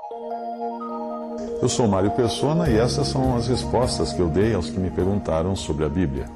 Eu sou Mário Persona e essas são as respostas que eu dei aos que me perguntaram sobre a Bíblia.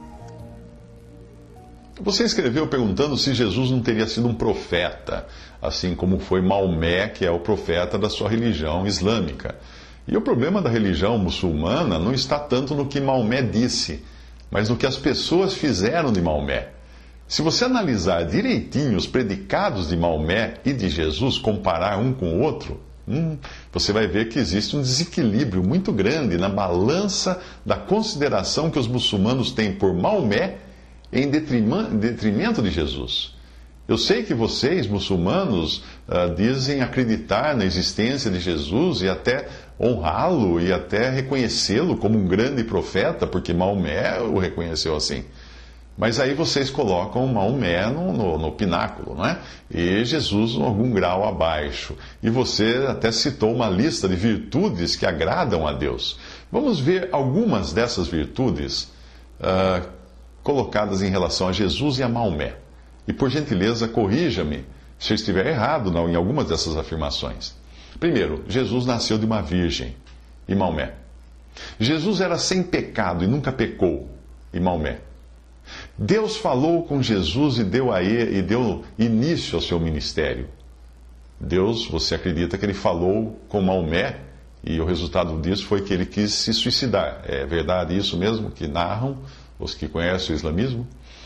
Você escreveu perguntando se Jesus não teria sido um profeta, assim como foi Maomé, que é o profeta da sua religião islâmica. E o problema da religião muçulmana não está tanto no que Maomé disse, mas no que as pessoas fizeram de Maomé. Se você analisar direitinho os predicados de Maomé e de Jesus, comparar um com o outro, você vai ver que existe um desequilíbrio muito grande na balança da consideração que os muçulmanos têm por Maomé em detrimento de Jesus. Eu sei que vocês, muçulmanos, dizem acreditar na existência de Jesus e até honrá-lo e até reconhecê-lo como um grande profeta, porque Maomé o reconheceu assim. Mas aí vocês colocam Maomé no pináculo, não é? E Jesus em algum grau abaixo. E você até citou uma lista de virtudes que agradam a Deus. Vamos ver algumas dessas virtudes colocadas em relação a Jesus e a Maomé. E por gentileza, corrija-me se eu estiver errado em algumas dessas afirmações. Primeiro, Jesus nasceu de uma virgem. E Maomé? Jesus era sem pecado e nunca pecou. E Maomé? Deus falou com Jesus e deu início ao seu ministério. Deus, você acredita que ele falou com Maomé e o resultado disso foi que ele quis se suicidar. É verdade isso mesmo que narram os que conhecem o islamismo?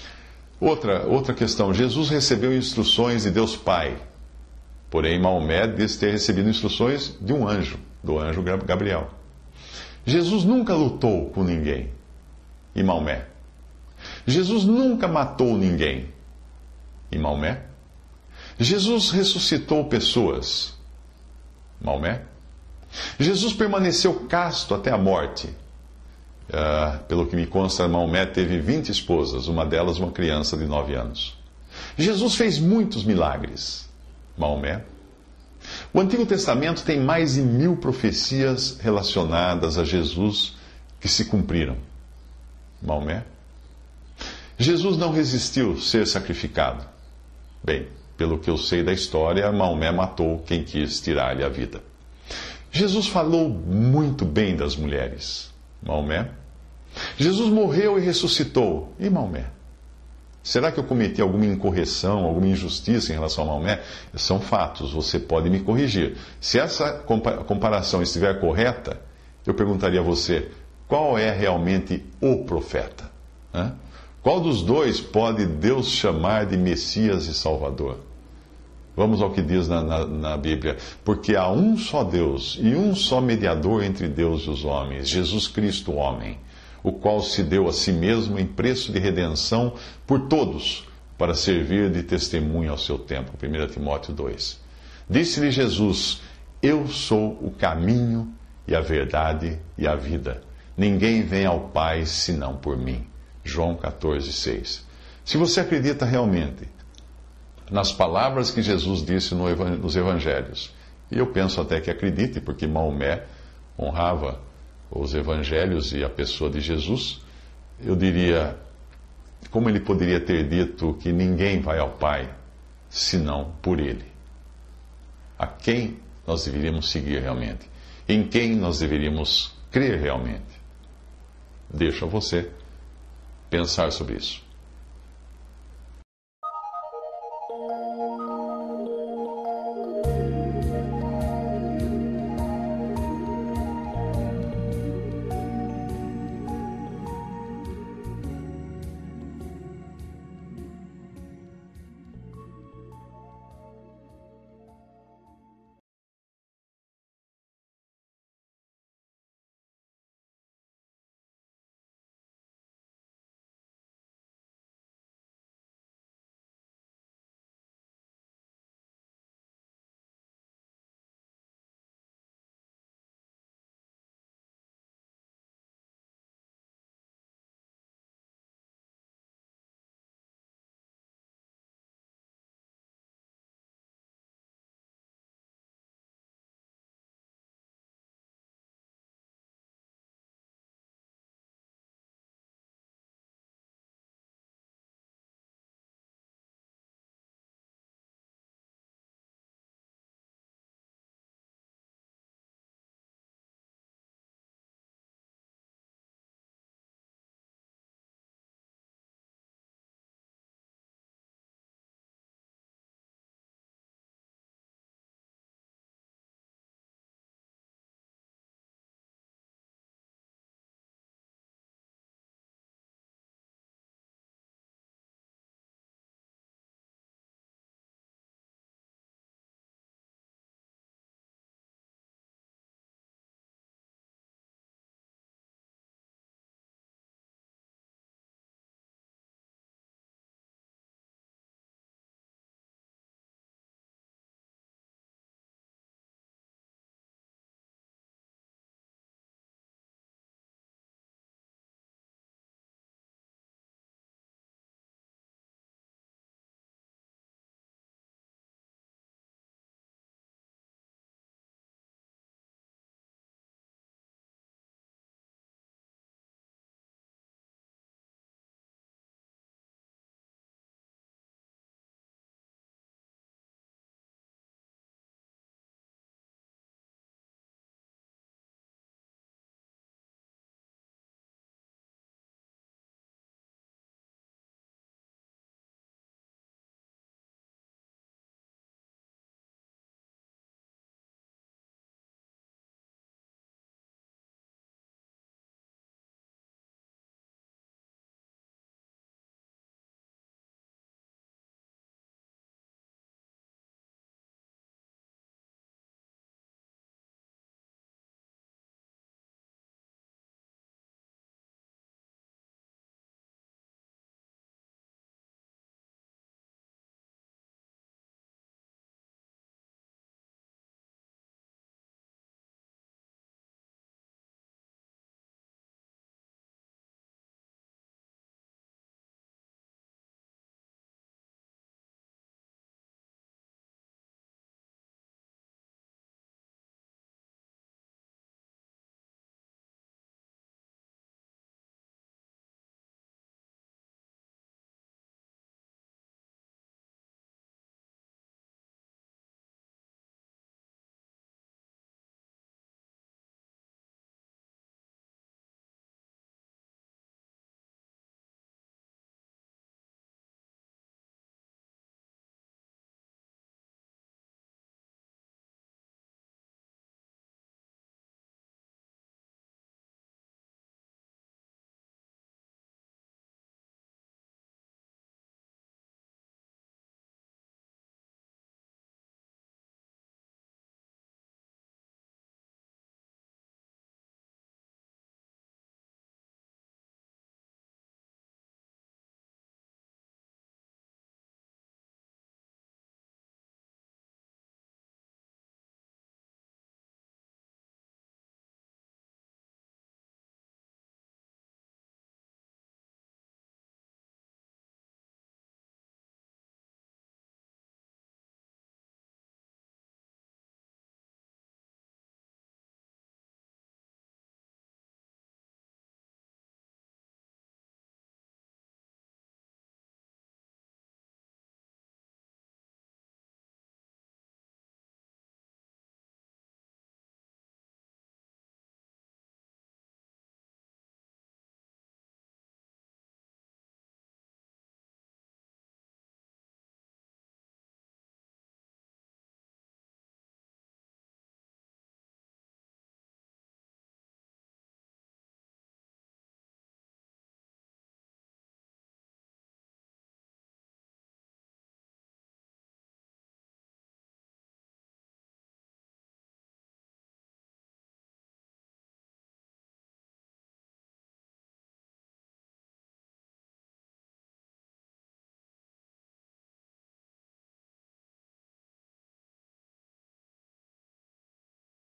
Outra questão, Jesus recebeu instruções de Deus Pai. Porém, Maomé diz ter recebido instruções de um anjo, do anjo Gabriel. Jesus nunca lutou com ninguém. E Maomé? Jesus nunca matou ninguém. E Maomé? Jesus ressuscitou pessoas. Maomé? Jesus permaneceu casto até a morte. Pelo que me consta, Maomé teve 20 esposas, uma delas uma criança de 9 anos. Jesus fez muitos milagres. Maomé? O Antigo Testamento tem mais de 1000 profecias relacionadas a Jesus que se cumpriram. Maomé? Jesus não resistiu ser sacrificado. Bem, pelo que eu sei da história, Maomé matou quem quis tirar-lhe a vida. Jesus falou muito bem das mulheres. Maomé? Jesus morreu e ressuscitou. E Maomé? Será que eu cometi alguma incorreção, alguma injustiça em relação a Maomé? São fatos, você pode me corrigir. Se essa comparação estiver correta, eu perguntaria a você, qual é realmente o profeta? Qual dos dois pode Deus chamar de Messias e Salvador? Vamos ao que diz na Bíblia. Porque há um só Deus e um só mediador entre Deus e os homens, Jesus Cristo, homem, o qual se deu a si mesmo em preço de redenção por todos, para servir de testemunho ao seu tempo. 1 Timóteo 2. Disse-lhe Jesus, eu sou o caminho e a verdade e a vida. Ninguém vem ao Pai senão por mim. João 14, 6. Se você acredita realmente nas palavras que Jesus disse nos evangelhos, e eu penso até que acredite, porque Maomé honrava os evangelhos e a pessoa de Jesus, eu diria, como ele poderia ter dito que ninguém vai ao Pai senão por ele? A quem nós deveríamos seguir realmente? Em quem nós deveríamos crer realmente? Deixo a você pensar sobre isso.